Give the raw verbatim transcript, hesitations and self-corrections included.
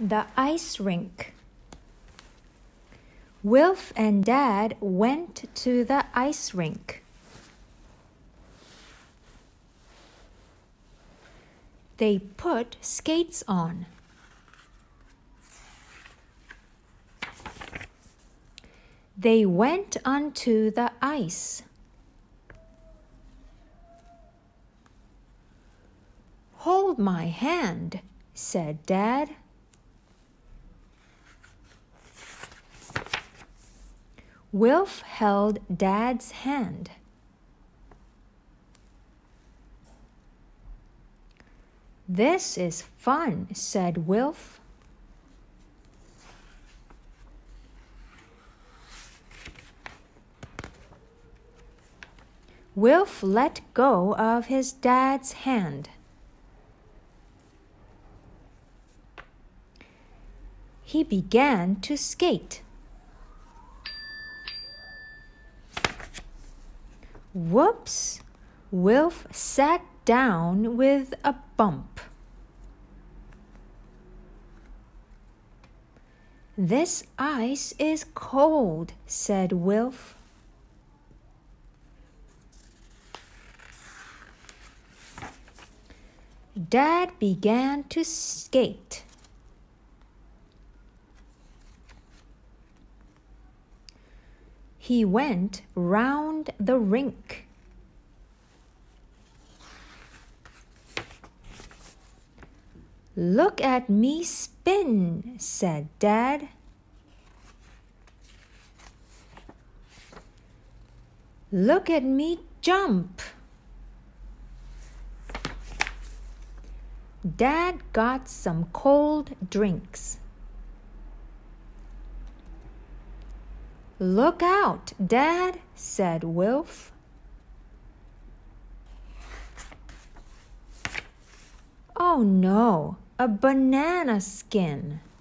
The ice rink. Wilf and Dad went to the ice rink. They put skates on. They went onto the ice. "Hold my hand," said Dad. Wilf held Dad's hand. "This is fun," said Wilf. Wilf let go of his dad's hand. He began to skate. Whoops! Wilf sat down with a bump. "This ice is cold," said Wilf. Dad began to skate. He went round the rink. "Look at me spin," said Dad. "Look at me jump." Dad got some cold drinks. "Look out, Dad," said Wilf. "Oh no, a banana skin."